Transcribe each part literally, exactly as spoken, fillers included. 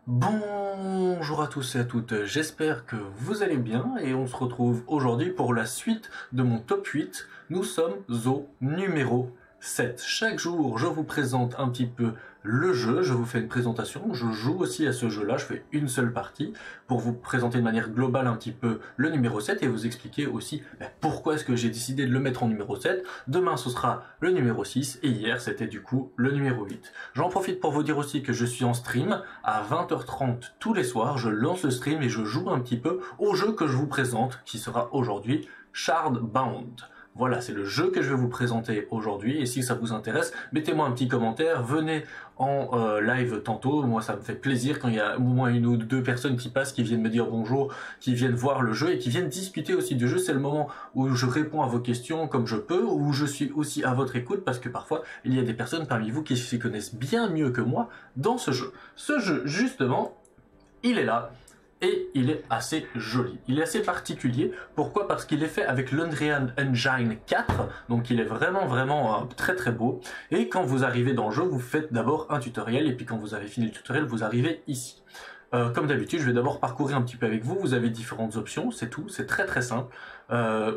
Bonjour à tous et à toutes, j'espère que vous allez bien et on se retrouve aujourd'hui pour la suite de mon top huit. Nous sommes au numéro sept. Chaque jour, je vous présente un petit peu le jeu, je vous fais une présentation, je joue aussi à ce jeu-là, je fais une seule partie pour vous présenter de manière globale un petit peu le numéro sept et vous expliquer aussi ben, pourquoi est-ce que j'ai décidé de le mettre en numéro sept. Demain, ce sera le numéro six et hier, c'était du coup le numéro huit. J'en profite pour vous dire aussi que je suis en stream à vingt heures trente tous les soirs, je lance le stream et je joue un petit peu au jeu que je vous présente, qui sera aujourd'hui Shardbound. Voilà, c'est le jeu que je vais vous présenter aujourd'hui et si ça vous intéresse, mettez-moi un petit commentaire, venez en euh, live tantôt, moi ça me fait plaisir quand il y a au moins une ou deux personnes qui passent, qui viennent me dire bonjour, qui viennent voir le jeu et qui viennent discuter aussi du jeu. C'est le moment où je réponds à vos questions comme je peux, où je suis aussi à votre écoute parce que parfois il y a des personnes parmi vous qui s'y connaissent bien mieux que moi dans ce jeu. Ce jeu, justement, il est là. Et il est assez joli, il est assez particulier. Pourquoi? Parce qu'il est fait avec l'Unreal Engine quatre, donc il est vraiment vraiment euh, très très beau. Et quand vous arrivez dans le jeu, vous faites d'abord un tutoriel, et puis quand vous avez fini le tutoriel, vous arrivez ici. Euh, comme d'habitude, je vais d'abord parcourir un petit peu avec vous, vous avez différentes options, c'est tout, c'est très très simple. Euh,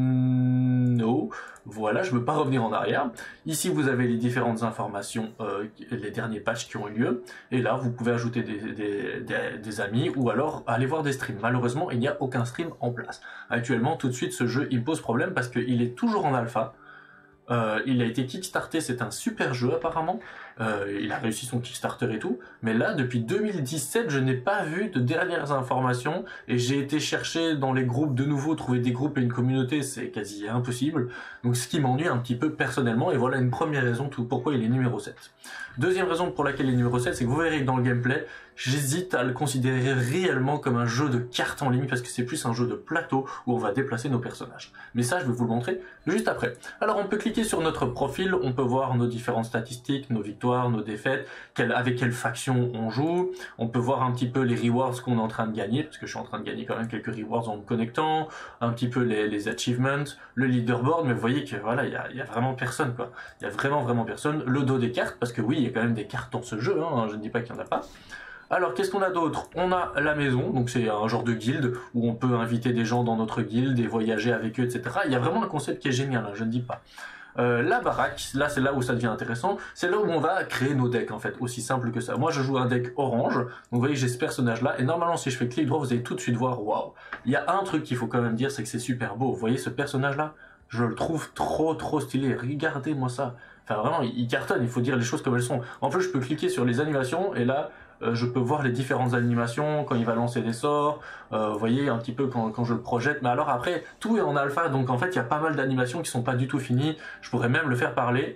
no, voilà, je ne veux pas revenir en arrière. Ici, vous avez les différentes informations, euh, les derniers patchs qui ont eu lieu. Et là, vous pouvez ajouter des, des, des, des amis ou alors aller voir des streams. Malheureusement, il n'y a aucun stream en place. Actuellement, tout de suite, ce jeu, il pose problème parce qu'il est toujours en alpha. Euh, il a été kickstarté, c'est un super jeu apparemment, euh, il a réussi son Kickstarter et tout, mais là depuis deux mille dix-sept je n'ai pas vu de dernières informations et j'ai été chercher dans les groupes de nouveau, trouver des groupes et une communauté c'est quasi impossible, donc ce qui m'ennuie un petit peu personnellement et voilà une première raison tout pourquoi il est numéro sept. Deuxième raison pour laquelle il est numéro sept, c'est que vous verrez que dans le gameplay, j'hésite à le considérer réellement comme un jeu de cartes en ligne parce que c'est plus un jeu de plateau où on va déplacer nos personnages. Mais ça je vais vous le montrer juste après. Alors on peut cliquer sur notre profil, on peut voir nos différentes statistiques, nos victoires, nos défaites, quelle, avec quelle faction on joue, on peut voir un petit peu les rewards qu'on est en train de gagner, parce que je suis en train de gagner quand même quelques rewards en me connectant, un petit peu les, les achievements, le leaderboard, mais vous voyez que voilà, il y a, y a vraiment personne quoi, il y a vraiment vraiment personne, le dos des cartes, parce que oui, il y a quand même des cartes dans ce jeu, hein, je ne dis pas qu'il n'y en a pas. Alors qu'est-ce qu'on a d'autre? On a la maison, donc c'est un genre de guilde où on peut inviter des gens dans notre guilde et voyager avec eux, et cetera. Il y a vraiment un concept qui est génial, hein, je ne dis pas. Euh, la baraque, là c'est là où ça devient intéressant, c'est là où on va créer nos decks en fait, aussi simple que ça. Moi je joue un deck orange, donc vous voyez j'ai ce personnage là, et normalement si je fais clic droit vous allez tout de suite voir, waouh. Il y a un truc qu'il faut quand même dire, c'est que c'est super beau, vous voyez ce personnage là, je le trouve trop trop stylé, regardez-moi ça. Enfin vraiment, il cartonne, il faut dire les choses comme elles sont. En plus je peux cliquer sur les animations, et là, Euh, je peux voir les différentes animations quand il va lancer des sorts, euh, vous voyez un petit peu quand, quand je le projette, mais alors après tout est en alpha, donc en fait il y a pas mal d'animations qui sont pas du tout finies, je pourrais même le faire parler.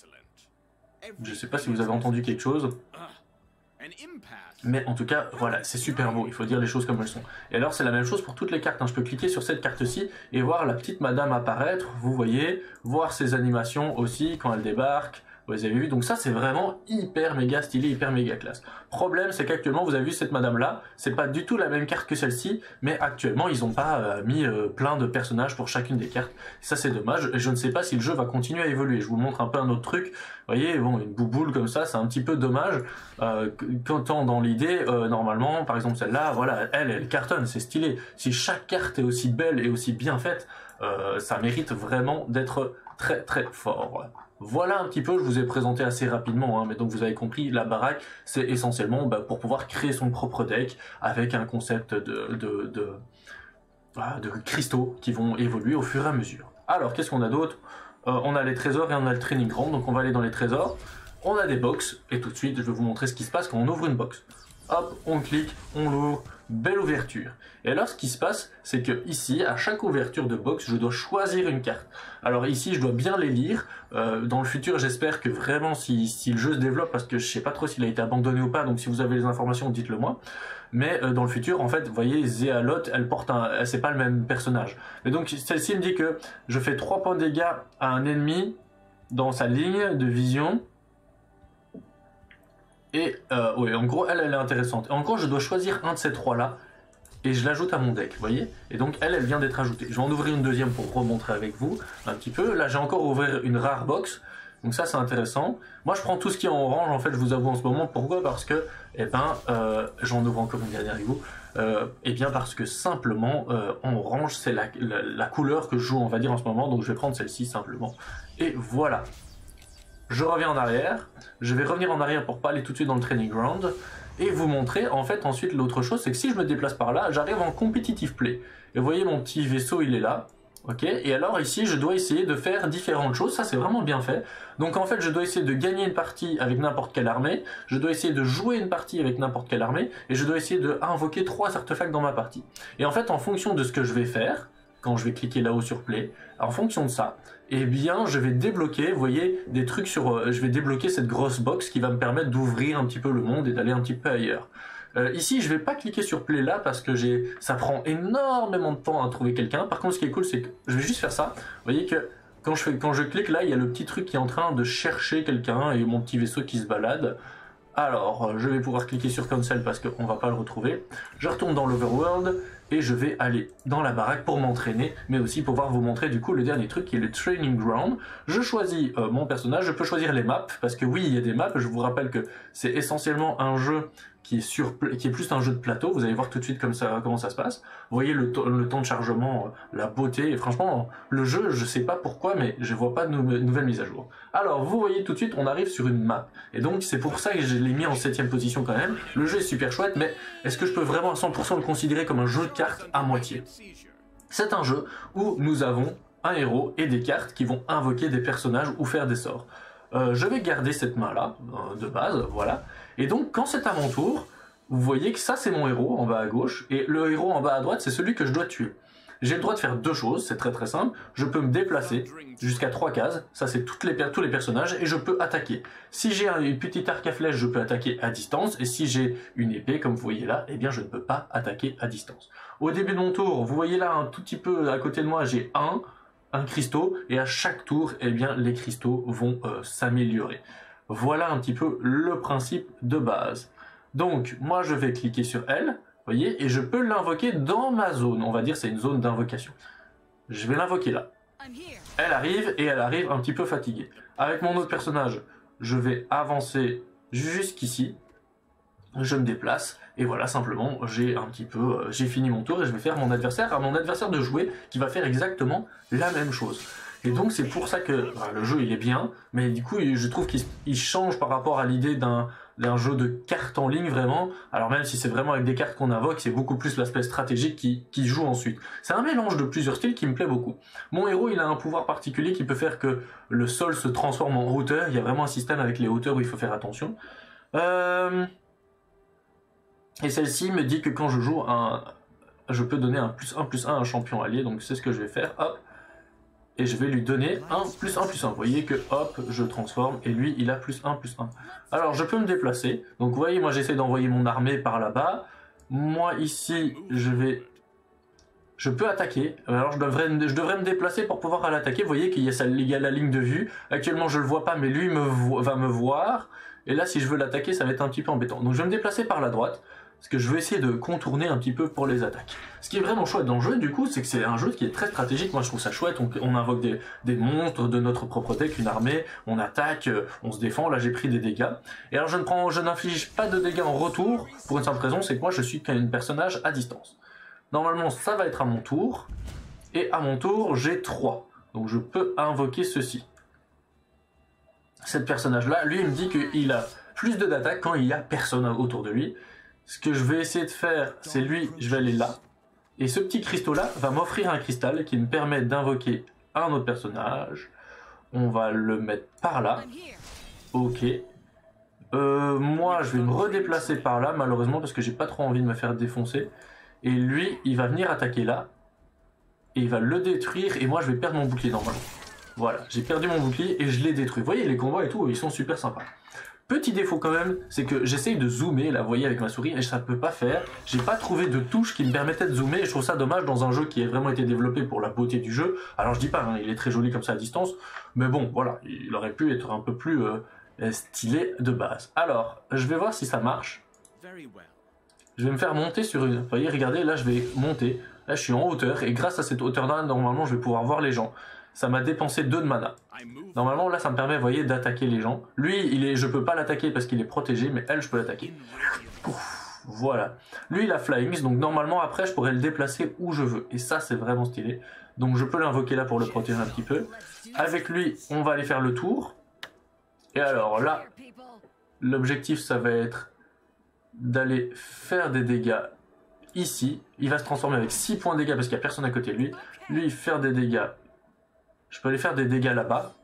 Je sais pas si vous avez entendu quelque chose, mais en tout cas voilà, c'est super beau, il faut dire les choses comme elles sont. Et alors c'est la même chose pour toutes les cartes, hein. Je peux cliquer sur cette carte-ci et voir la petite madame apparaître, vous voyez, voir ses animations aussi quand elle débarque. Vous avez vu, donc ça c'est vraiment hyper méga stylé, hyper méga classe. Problème c'est qu'actuellement vous avez vu cette madame là, c'est pas du tout la même carte que celle-ci, mais actuellement ils ont pas euh, mis euh, plein de personnages pour chacune des cartes. Ça c'est dommage, et je ne sais pas si le jeu va continuer à évoluer. Je vous montre un peu un autre truc, vous voyez, bon une bouboule comme ça, c'est un petit peu dommage. Euh, quand dans l'idée, euh, normalement, par exemple celle-là, voilà, elle, elle cartonne, c'est stylé. Si chaque carte est aussi belle et aussi bien faite, euh, ça mérite vraiment d'être très très fort. Voilà un petit peu, je vous ai présenté assez rapidement, hein, mais donc vous avez compris, la baraque, c'est essentiellement bah, pour pouvoir créer son propre deck avec un concept de, de, de, de cristaux qui vont évoluer au fur et à mesure. Alors, qu'est-ce qu'on a d'autre? euh, On a les trésors et on a le training ground, donc on va aller dans les trésors. On a des box, et tout de suite, je vais vous montrer ce qui se passe quand on ouvre une box. Hop, on clique, on l'ouvre, belle ouverture. Et alors ce qui se passe, c'est que ici, à chaque ouverture de box, je dois choisir une carte. Alors ici, je dois bien les lire. Euh, dans le futur, j'espère que vraiment, si, si le jeu se développe, parce que je sais pas trop s'il a été abandonné ou pas, donc si vous avez les informations, dites-le moi. Mais euh, dans le futur, en fait, vous voyez, Zéalote, elle porte un, c'est pas le même personnage. Et donc celle-ci me dit que je fais trois points de dégâts à un ennemi dans sa ligne de vision. Et euh, ouais, en gros, elle, elle est intéressante. Et en gros, je dois choisir un de ces trois-là et je l'ajoute à mon deck, vous voyez. Et donc, elle, elle vient d'être ajoutée. Je vais en ouvrir une deuxième pour remontrer avec vous un petit peu. Là, j'ai encore ouvert une rare box. Donc ça c'est intéressant. Moi je prends tout ce qui est en orange en fait, je vous avoue en ce moment. Pourquoi? Parce que, eh ben, euh, j'en ouvre encore une dernière avec vous. Euh, eh bien parce que simplement euh, en orange c'est la, la, la couleur que je joue on va dire en ce moment. Donc je vais prendre celle-ci simplement. Et voilà. Je reviens en arrière. Je vais revenir en arrière pour pas aller tout de suite dans le training ground. Et vous montrer en fait ensuite l'autre chose, c'est que si je me déplace par là, j'arrive en competitive play. Et vous voyez mon petit vaisseau il est là. Ok, et alors ici je dois essayer de faire différentes choses, ça c'est vraiment bien fait. Donc en fait je dois essayer de gagner une partie avec n'importe quelle armée, je dois essayer de jouer une partie avec n'importe quelle armée, et je dois essayer de invoquer trois artefacts dans ma partie. Et en fait en fonction de ce que je vais faire, quand je vais cliquer là-haut sur play, en fonction de ça, eh bien je vais débloquer, vous voyez, des trucs sur... Euh, je vais débloquer cette grosse box qui va me permettre d'ouvrir un petit peu le monde et d'aller un petit peu ailleurs. Euh, ici, je vais pas cliquer sur play là parce que j'ai, ça prend énormément de temps à trouver quelqu'un. Par contre, ce qui est cool, c'est que je vais juste faire ça. Vous voyez que quand je, fais, quand je clique là, il y a le petit truc qui est en train de chercher quelqu'un et mon petit vaisseau qui se balade. Alors, je vais pouvoir cliquer sur cancel parce qu'on va pas le retrouver. Je retourne dans l'Overworld et je vais aller dans la baraque pour m'entraîner, mais aussi pour pouvoir vous montrer du coup le dernier truc qui est le Training Ground. Je choisis euh, mon personnage, je peux choisir les maps, parce que oui, il y a des maps. Je vous rappelle que c'est essentiellement un jeu qui est, sur, qui est plus un jeu de plateau. Vous allez voir tout de suite comme ça, comment ça se passe. Vous voyez le, le temps de chargement, la beauté, et franchement, le jeu, je sais pas pourquoi, mais je vois pas de nou nouvelles mises à jour. Alors, vous voyez tout de suite, on arrive sur une map. Et donc, c'est pour ça que je l'ai mis en septième position quand même. Le jeu est super chouette, mais est-ce que je peux vraiment à cent pour cent le considérer comme un jeu de cartes à moitié? C'est un jeu où nous avons un héros et des cartes qui vont invoquer des personnages ou faire des sorts. Euh, je vais garder cette main-là, euh, de base, voilà. Et donc, quand c'est à mon tour, vous voyez que ça, c'est mon héros en bas à gauche, et le héros en bas à droite, c'est celui que je dois tuer. J'ai le droit de faire deux choses, c'est très très simple. Je peux me déplacer jusqu'à trois cases, ça c'est toutes les, tous les personnages, et je peux attaquer. Si j'ai une petite arc à flèche, je peux attaquer à distance, et si j'ai une épée, comme vous voyez là, eh bien je ne peux pas attaquer à distance. Au début de mon tour, vous voyez là un tout petit peu à côté de moi, j'ai un, un cristaux, et à chaque tour, eh bien les cristaux vont euh, s'améliorer. Voilà un petit peu le principe de base. Donc, moi je vais cliquer sur elle, vous voyez, et je peux l'invoquer dans ma zone. On va dire c'est une zone d'invocation. Je vais l'invoquer là. Elle arrive et elle arrive un petit peu fatiguée. Avec mon autre personnage, je vais avancer jusqu'ici. Je me déplace et voilà, simplement j'ai un petit peu, euh, j'ai fini mon tour et je vais faire mon adversaire à mon adversaire de jouer qui va faire exactement la même chose. Et donc c'est pour ça que bah, le jeu il est bien, mais du coup je trouve qu'il change par rapport à l'idée d'un d'un jeu de cartes en ligne vraiment. Alors même si c'est vraiment avec des cartes qu'on invoque, c'est beaucoup plus l'aspect stratégique qui, qui joue ensuite. C'est un mélange de plusieurs styles qui me plaît beaucoup. Mon héros il a un pouvoir particulier qui peut faire que le sol se transforme en hauteur. Il y a vraiment un système avec les hauteurs où il faut faire attention. Euh... Et celle-ci me dit que quand je joue un, je peux donner un plus un plus un à un champion allié, donc c'est ce que je vais faire, hop, et je vais lui donner un plus un plus un. Vous voyez que hop, je transforme, et lui il a plus un plus un. Alors je peux me déplacer, donc vous voyez, moi j'essaie d'envoyer mon armée par là-bas, moi ici je vais, je peux attaquer, alors je devrais, je devrais me déplacer pour pouvoir l'attaquer, vous voyez qu'il y a, ça, il y a la ligne de vue, actuellement je le vois pas, mais lui me vo va me voir, et là si je veux l'attaquer ça va être un petit peu embêtant. Donc je vais me déplacer par la droite, parce que je vais essayer de contourner un petit peu pour les attaques. Ce qui est vraiment chouette dans le jeu, du coup, c'est que c'est un jeu qui est très stratégique. Moi, je trouve ça chouette. On, on invoque des, des monstres de notre propre deck, une armée, on attaque, on se défend. Là, j'ai pris des dégâts. Et alors, je ne prends, je n'inflige pas de dégâts en retour, pour une simple raison, c'est que moi, je suis qu'un personnage à distance. Normalement, ça va être à mon tour. Et à mon tour, j'ai trois. Donc, je peux invoquer ceci. Cet personnage-là, lui, il me dit qu'il a plus de d'attaque quand il y a personne autour de lui. Ce que je vais essayer de faire, c'est lui, je vais aller là. Et ce petit cristaux-là va m'offrir un cristal qui me permet d'invoquer un autre personnage. On va le mettre par là. Ok. Euh, moi, je vais me redéplacer par là, malheureusement, parce que j'ai pas trop envie de me faire défoncer. Et lui, il va venir attaquer là. Et il va le détruire, et moi, je vais perdre mon bouclier normalement. Voilà, j'ai perdu mon bouclier et je l'ai détruit. Vous voyez, les combats et tout, ils sont super sympas. Petit défaut quand même, c'est que j'essaye de zoomer, là vous voyez avec ma souris, et ça ne peut pas faire. J'ai pas trouvé de touche qui me permettait de zoomer, et je trouve ça dommage dans un jeu qui a vraiment été développé pour la beauté du jeu. Alors je dis pas, hein, il est très joli comme ça à distance, mais bon, voilà, il aurait pu être un peu plus euh, stylé de base. Alors, je vais voir si ça marche. Je vais me faire monter sur une... Vous voyez, regardez, là je vais monter. Là je suis en hauteur, et grâce à cette hauteur-là, normalement je vais pouvoir voir les gens. ça m'a dépensé deux de mana. Normalement, là, ça me permet, vous voyez, d'attaquer les gens. Lui, il est, je peux pas l'attaquer parce qu'il est protégé, mais elle, je peux l'attaquer. Voilà. Lui, il a Flying, donc normalement, après, je pourrais le déplacer où je veux. Et ça, c'est vraiment stylé. Donc, je peux l'invoquer là pour le protéger un petit peu. Avec lui, on va aller faire le tour. Et alors là, l'objectif, ça va être d'aller faire des dégâts ici. Il va se transformer avec six points de dégâts parce qu'il n'y a personne à côté de lui. Lui, faire des dégâts. Je peux aller faire des dégâts là-bas.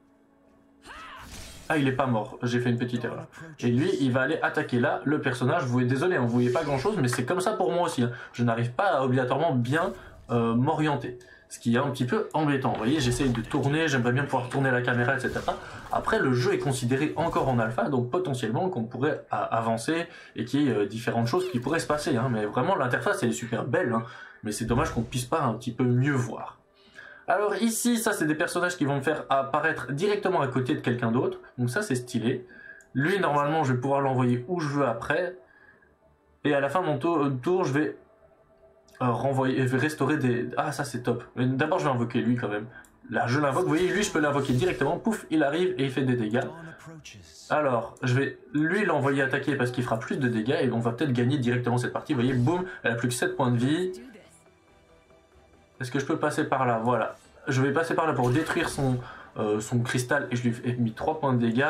Ah, il est pas mort. J'ai fait une petite erreur. Et lui, il va aller attaquer là le personnage. Vous voyez, désolé, hein, vous voyez pas grand-chose, mais c'est comme ça pour moi aussi. Hein. Je n'arrive pas à obligatoirement bien euh, m'orienter. Ce qui est un petit peu embêtant. Vous voyez, j'essaye de tourner, j'aimerais bien pouvoir tourner la caméra, et cetera. Après, le jeu est considéré encore en alpha, donc potentiellement qu'on pourrait avancer et qu'il y ait euh, différentes choses qui pourraient se passer. Hein. Mais vraiment, l'interface, elle est super belle. Hein. Mais c'est dommage qu'on ne puisse pas un petit peu mieux voir. Alors ici, ça, c'est des personnages qui vont me faire apparaître directement à côté de quelqu'un d'autre. Donc ça, c'est stylé. Lui, normalement, je vais pouvoir l'envoyer où je veux après. Et à la fin de mon tour, tour je vais... Euh, renvoyer, restaurer des... Ah, ça c'est top. D'abord, je vais invoquer lui quand même. Là, je l'invoque. Vous voyez, lui, je peux l'invoquer directement. Pouf, il arrive et il fait des dégâts. Alors, je vais lui l'envoyer attaquer parce qu'il fera plus de dégâts et on va peut-être gagner directement cette partie. Vous voyez, boum, elle a plus que sept points de vie. Est-ce que je peux passer par là? Voilà. Je vais passer par là pour détruire son, euh, son cristal et je lui ai mis trois points de dégâts.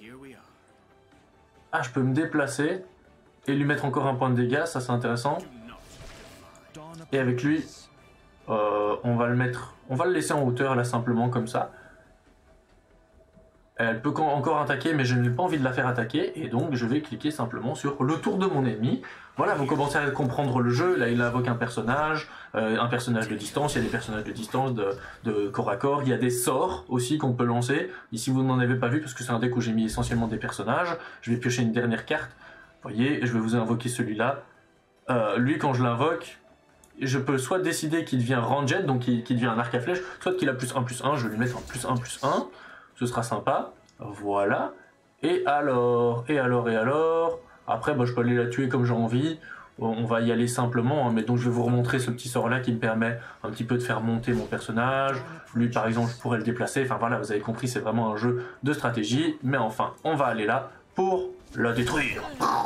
Ah, je peux me déplacer et lui mettre encore un point de dégâts. Ça, c'est intéressant. Et avec lui, euh, on va le mettre, on va le laisser en hauteur là simplement comme ça. Elle peut encore attaquer, mais je n'ai pas envie de la faire attaquer, et donc je vais cliquer simplement sur le tour de mon ennemi. Voilà, vous commencez à comprendre le jeu. Là, il invoque un personnage, euh, un personnage de distance. Il y a des personnages de distance, de, de corps à corps. Il y a des sorts aussi qu'on peut lancer. Ici, vous n'en avez pas vu parce que c'est un deck où j'ai mis essentiellement des personnages. Je vais piocher une dernière carte. Vous voyez, je vais vous invoquer celui-là. Euh, lui, quand je l'invoque, je peux soit décider qu'il devient ranged, donc qu'il qu'il devient un arc à flèche, soit qu'il a plus un plus un, je vais lui mettre un plus un plus un, ce sera sympa, voilà. Et alors, et alors, et alors, après bah, je peux aller la tuer comme j'ai envie, on va y aller simplement, hein, mais donc je vais vous remontrer ce petit sort là qui me permet un petit peu de faire monter mon personnage. Lui par exemple je pourrais le déplacer, enfin voilà, vous avez compris, c'est vraiment un jeu de stratégie, mais enfin on va aller là pour la détruire.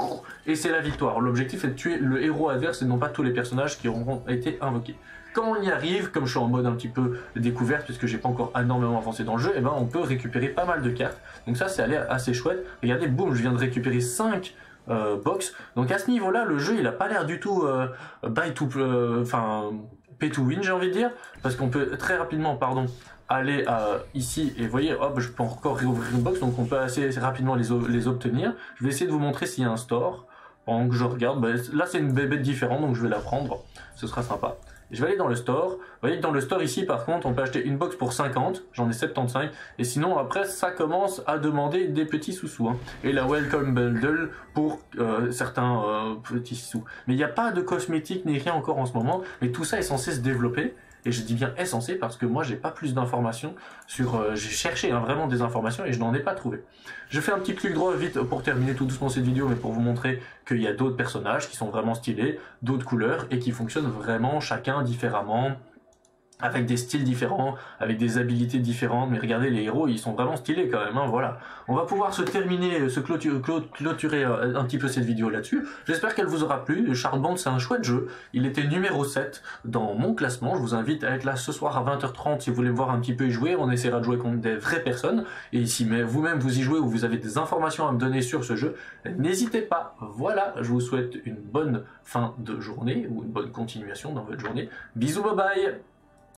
Et c'est la victoire. L'objectif est de tuer le héros adverse et non pas tous les personnages qui auront été invoqués. Quand on y arrive, comme je suis en mode un petit peu découverte, puisque j'ai pas encore énormément avancé dans le jeu, et ben on peut récupérer pas mal de cartes. Donc ça c'est allé assez chouette. Regardez, boum, je viens de récupérer cinq euh, box. Donc à ce niveau-là, le jeu il a pas l'air du tout euh, buy to, enfin euh, pay to win, j'ai envie de dire, parce qu'on peut très rapidement, pardon, aller euh, ici et vous voyez, hop, je peux encore réouvrir une box, donc on peut assez, assez rapidement les, les obtenir. Je vais essayer de vous montrer s'il y a un store. Pendant que je regarde, bah, là c'est une bébête différente, donc je vais la prendre, ce sera sympa. Et je vais aller dans le store. Vous voyez que dans le store ici, par contre, on peut acheter une box pour cinquante, j'en ai soixante-quinze, et sinon après ça commence à demander des petits sous-sous. Hein. Et la Welcome Bundle pour euh, certains euh, petits sous. Mais il n'y a pas de cosmétiques ni rien encore en ce moment, mais tout ça est censé se développer. Et je dis bien est censé parce que moi j'ai pas plus d'informations sur... Euh, j'ai cherché hein, vraiment des informations et je n'en ai pas trouvé. Je fais un petit clic droit vite pour terminer tout doucement cette vidéo, mais pour vous montrer qu'il y a d'autres personnages qui sont vraiment stylés, d'autres couleurs et qui fonctionnent vraiment chacun différemment, avec des styles différents, avec des habilités différentes, mais regardez les héros, ils sont vraiment stylés quand même, hein, voilà. On va pouvoir se terminer, se clôturer, clôturer un petit peu cette vidéo là-dessus. J'espère qu'elle vous aura plu. Shardbound, c'est un chouette jeu. Il était numéro sept dans mon classement. Je vous invite à être là ce soir à vingt heures trente si vous voulez me voir un petit peu y jouer. On essaiera de jouer contre des vraies personnes. Et si vous-même vous y jouez ou vous avez des informations à me donner sur ce jeu, n'hésitez pas. Voilà, je vous souhaite une bonne fin de journée ou une bonne continuation dans votre journée. Bisous, bye bye!